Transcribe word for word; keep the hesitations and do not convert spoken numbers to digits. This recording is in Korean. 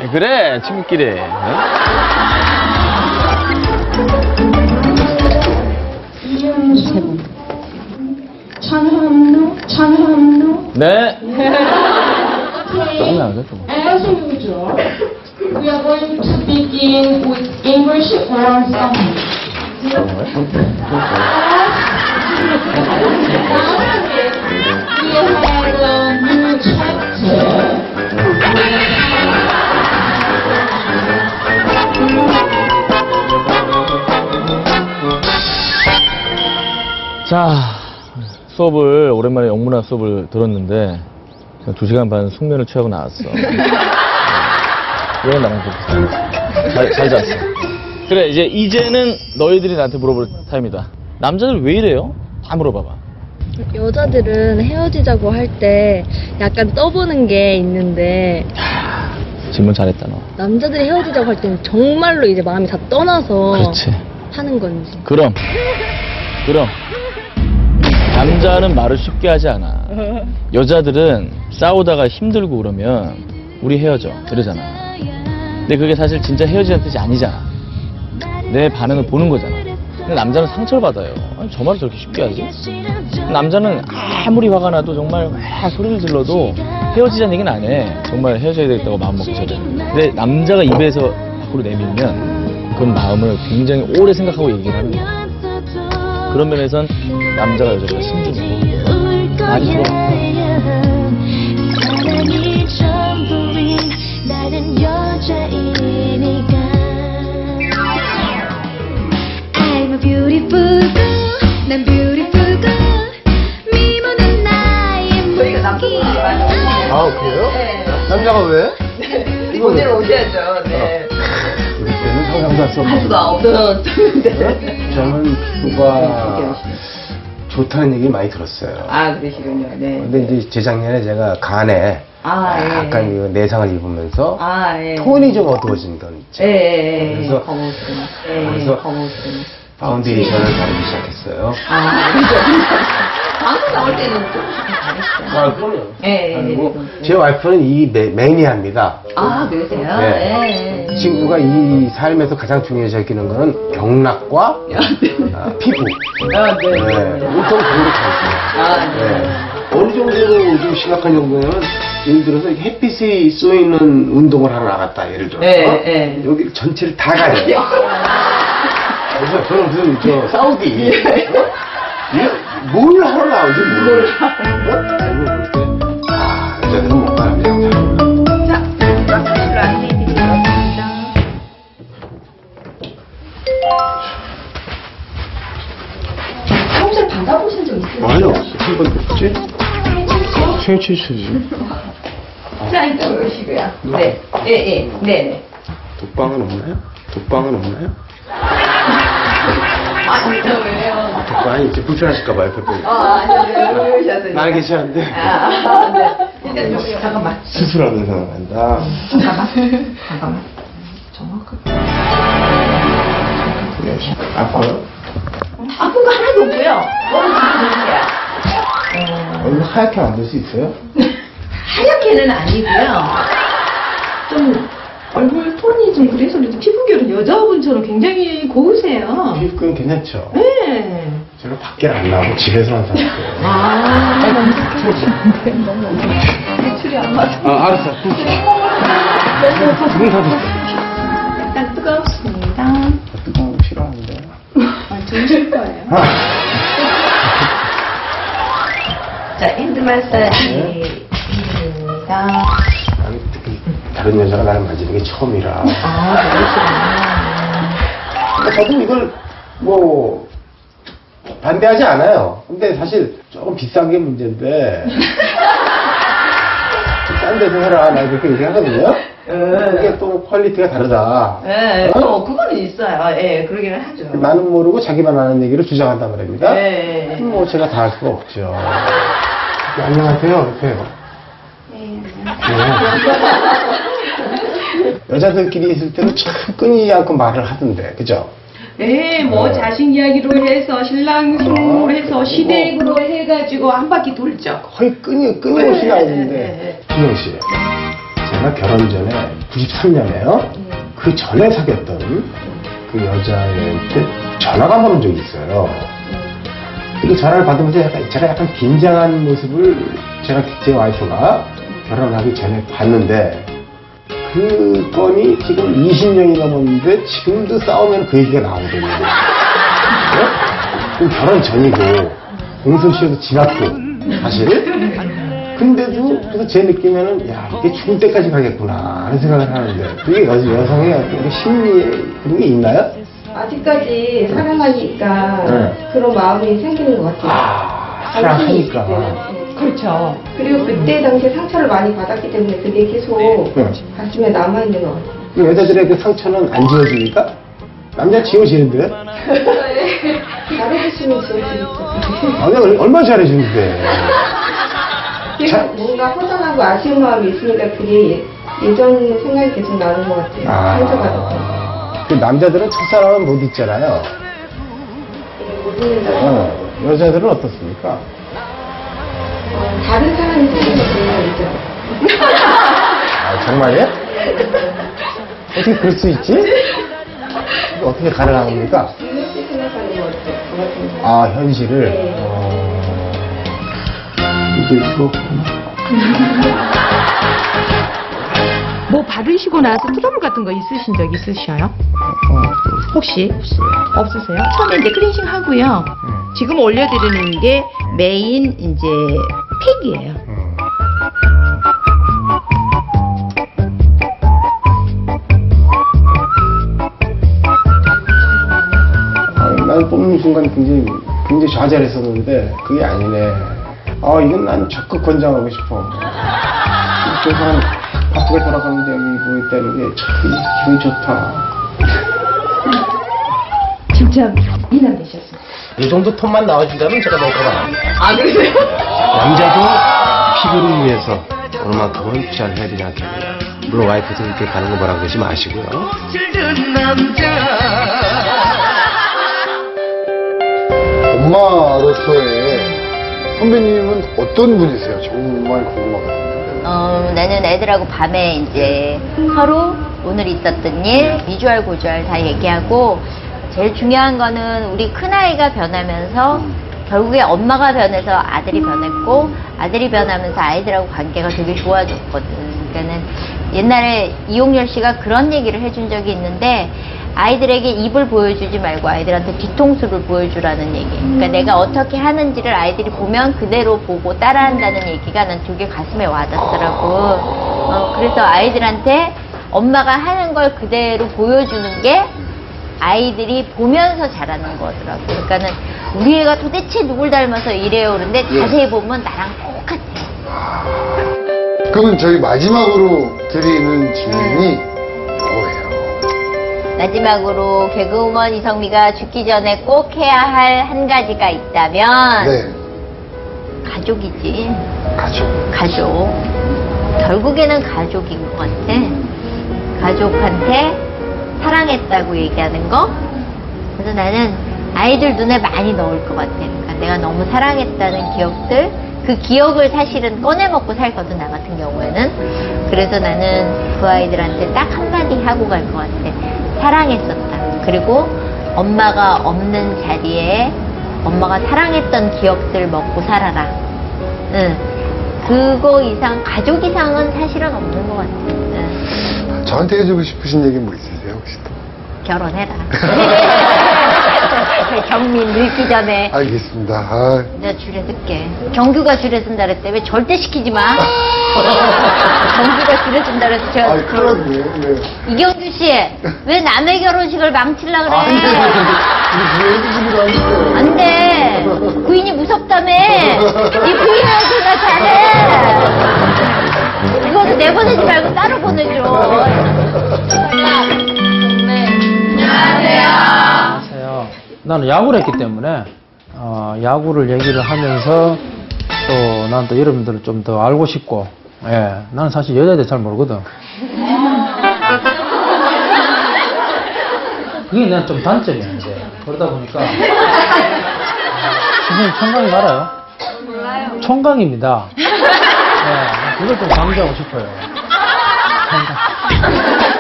그래, 친구끼리. 어? 세분. 찬함로, 찬함로. 네. Okay. As usual, we are going to begin with English one song. We have a new chapter. 자, 수업을 오랜만에 영문학 수업을 들었는데 두 시간 반 숙면을 취하고 나왔어. 왜 나랑 그렇게 잘, 잘 잤어. 그래, 이제 이제는 너희들이 나한테 물어볼 타임이다. 남자들 왜 이래요? 다 물어봐봐. 여자들은 헤어지자고 할 때 약간 떠보는 게 있는데 질문 잘했다 너. 남자들이 헤어지자고 할 때는 정말로 이제 마음이 다 떠나서 그렇지. 하는 건지. 그럼 그럼 남자는 말을 쉽게 하지 않아. 여자들은 싸우다가 힘들고 그러면 우리 헤어져 그러잖아. 근데 그게 사실 진짜 헤어지자는 뜻이 아니잖아. 내 반응을 보는 거잖아. 근데 남자는 상처를 받아요. 아니, 저 말을 저렇게 쉽게 하지? 남자는 아무리 화가 나도 정말 막 소리를 질러도 헤어지자는 얘기는 안 해. 정말 헤어져야 되겠다고 마음먹기 전에. 근데 남자가 입에서 밖으로 내밀면 그 마음을 굉장히 오래 생각하고 얘기를 하는 거야. 그런 면에선 남자가 여자보다 신중해. 많이 들어. 사랑이 전부인 나는 여자이니까 I'm a beautiful girl 난 beautiful girl 미모는 나의 무기 아 그래요? 네. 남자가 왜? 네. 오늘 오셔야죠. 네. 우리 때는 상상도 할 수 할 수가 없었는데. 저는 피부가 좋다는 얘기 많이 들었어요. 아, 그러시군요. 네. 근데 이제 재작년에 제가 간에 아, 예. 약간 이 내상을 입으면서 아, 예. 톤이 좀 어두워진 건 있죠. 예, 예, 예. 그래서 거무스름. 예, 그래서 거무스름. 파운데이션을 바르기 시작했어요. 아, 그죠. 방송 나올 때는 좀 잘했어요. 아, 그럼요. 예, 예. 그리고 제 와이프는 이 매, 매니아입니다. 아, 그러세요? 네. 예. 그 친구가 이 삶에서 가장 중요시 여기는 거는 경락과 아, 피부. 아, 네. 네. 엄청 강력하죠. 아, 네. 네. 어느 정도로 좀 심각한 정도냐면 예를 들어서 햇빛이 쏘이는 운동을 하러 나갔다 예를 들어서 네, 네. 여기 전체를 다 가려. 그래서 저는 무슨 저 사우디 이게 뭘 하러 나오지 뭘? 아 여자들은 뭔가 남자가 자, 마카시로 안내해드리겠습니다. 평소에 받아보신 적 있으세요? 아니요 한번 했지? 최치수지. 자, 이쪽 오시고요. 네, 예, 예, 네, 네. 독방은 없나요? 독방은 없나요? 아니, 왜요? 독방이 이제 불편하실까봐요, 페페. 아, 아니요, 왜 오셔서. 나는 괜찮은데. 아, 네. 일단 여기, 잠깐만. 수술하는 생각한다. 잠깐만. 잠깐만. 정확하게. 네, 아파요? 아픈 거 하나도 없고요. 너무 기분이야. 얼굴 하얗게 만들 수 있어요? 하얗게는 아니고요. 좀 얼굴 톤이 좀 그래서 그런지 피부결은 여자분처럼 굉장히 고우세요. 피부는 괜찮죠? 네. 제가 밖에 안 나오고 집에서만 살았어요. 아, 너무 매출이 안 맞아. 아, 알았어. 두분 다 드세요. 약간 뜨겁습니다. 뜨거운 거 싫어하는데. 아, 드실 거예요. 아. 자, 핸드 마사지입니다. 아니, 특히 다른 여자가 나를 만지는 게 처음이라. 아, 그러니까 저도 이걸 뭐 반대하지 않아요. 근데 사실 조금 비싼 게 문제인데 싼 데서 해라 나 그렇게 얘기하거든요. 그게 또 퀄리티가 다르다. 네, 어? 어, 그거는 있어요. 예, 그러기는 하죠. 나는 모르고 자기만 아는 얘기를 주장한단 말입니다. 네. 뭐 제가 다 할 수가 없죠. 네, 안녕하세요. 이렇게. 네, 네. 여자들끼리 있을 때는 참 끊이지 않고 말을 하던데, 그죠? 네, 뭐 네. 자식 이야기로 해서 신랑 신부로 해서 시댁으로 해가지고 한 바퀴 돌죠. 거의 끊이, 끊임없이 네, 나오는데. 네, 네. 준영 씨, 제가 결혼 전에 구십삼 년에요. 그 전에 사귀었던 그 여자애한테 전화가 한 번 온 적이 있어요. 그 전화를 받으면서 약간, 제가 약간 긴장한 모습을 제가 제 와이프가 결혼하기 전에 봤는데 그 건이 지금 이십 년이 넘었는데 지금도 싸우면 그 얘기가 나오거든요. 네? 그 결혼 전이고 공소시효도 지났고 사실 근데도 그래서 제 느낌에는 야 이게 죽을 때까지 가겠구나 하는 생각을 하는데 그게 여, 여성의 어떤 심리에 그런 게 있나요? 아직까지 사랑하니까 네. 그런 마음이 생기는 것 같아요. 아 사랑하니까 네. 그렇죠. 그리고 그때 당시에 상처를 많이 받았기 때문에 그게 계속 네. 가슴에 남아있는 것 같아요. 그 여자들의 그 상처는 안 지워집니까? 남자 지워지는데? 잘해주시면 지워지겠죠. 아니 얼- 얼마나 잘해주는데 자- 그리고 뭔가 허전하고 아쉬운 마음이 있으니까 그게 예- 예전 생각이 계속 나는 것 같아요. 아, 상처받았던. 그 남자들은 첫사랑은 못 잊잖아요. 못 잊는다. 어, 여자들은 어떻습니까? 어, 다른 사람이 생기는 게 있죠. 아, 정말요? 어떻게 그럴 수 있지? 이게 어떻게 가능한 겁니까? 이렇게 생각하는 것 같아요. 저 같은 경우. 아, 현실을? 네. 어... 이게 그렇구나. 뭐 받으시고 나서 트러블 같은 거 있으신 적 있으셔요? 혹시? 없으세요? 처음에 이제 클렌징 하고요. 지금 올려드리는 게 메인 이제 팩이에요. 아, 난 뽑는 순간 굉장히, 굉장히 좌절했었는데, 그게 아니네. 아, 이건 난 적극 권장하고 싶어. 최소한 바쁘게 돌아가는데 여기 뭐 있다는 게 참 기분이 좋다. 진짜 미남되셨어요. 이 정도 톤만 나와준다면 제가 너무 고마워합니다. 아, 그러세요? 남자도 피부를 위해서 어느 만큼은 투자를 해야 되지 않겠느냐. 물론 와이프도 이렇게 가는 거 뭐라 그러지 마시고요. 엄마로서의 선배님은 어떤 분이세요? 정말 궁금하거든요. 어, 나는 애들하고 밤에 이제 서로 오늘 있었던 일, 미주알 고주알 다 얘기하고 제일 중요한 거는 우리 큰아이가 변하면서 결국에 엄마가 변해서 아들이 변했고 아들이 변하면서 아이들하고 관계가 되게 좋아졌거든. 그러니까는 옛날에 이용렬 씨가 그런 얘기를 해준 적이 있는데 아이들에게 입을 보여주지 말고 아이들한테 뒤통수를 보여주라는 얘기. 그러니까 내가 어떻게 하는지를 아이들이 보면 그대로 보고 따라한다는 얘기가 난 되게 가슴에 와닿더라고. 어, 그래서 아이들한테 엄마가 하는 걸 그대로 보여주는 게 아이들이 보면서 자라는 거더라고. 그러니까는 우리 애가 도대체 누굴 닮아서 이래요. 그런데 자세히 보면 나랑 똑같아. 그러면 저희 마지막으로 드리는 질문이 이거예요. 마지막으로 개그우먼 이성미가 죽기 전에 꼭 해야 할 한 가지가 있다면 네. 가족이지. 가족. 가족. 결국에는 가족인 것 같아. 가족한테 사랑했다고 얘기하는 거. 그래서 나는 아이들 눈에 많이 넣을 것 같아. 그러니까 내가 너무 사랑했다는 기억들, 그 기억을 사실은 꺼내 먹고 살거든, 나 같은 경우에는. 그래서 나는 그 아이들한테 딱 한마디 하고 갈 것 같아. 사랑했었다. 그리고 엄마가 없는 자리에 엄마가 사랑했던 기억들 먹고 살아라. 응. 그거 이상, 가족 이상은 사실은 없는 것 같아. 응. 저한테 해주고 싶으신 얘기 뭐 있으세요, 혹시 또? 결혼해라. 경민 늙기 전에. 알겠습니다. 아, 내가 줄에 쓸게. 경규가 줄에 쓴다 그랬대. 절대 시키지 마. 경규가 줄에 쓴다 그래서 제가. 아이, 큰일 났네. 네. 이경규 씨, 왜 남의 결혼식을 망치려고 그래? 아니, 이게 왜 해주시기로 하니까. 안 돼. 부인이 무섭다며. 네 부인한테 나 잘해. 이거는 내보내지 말고 따로 보내줘. 안녕하세요. 나는 야구를 했기 때문에 어, 야구를 얘기를 하면서 또 난 또 여러분들을 좀 더 알고 싶고, 예, 나는 사실 여자에 대해 잘 모르거든. 그게 난 좀 단점이야 이제. 그러다 보니까 선생님 청강이 알아요? 몰라요. 청강입니다. 예, 그걸 좀 강조하고 싶어요. 청강. 아,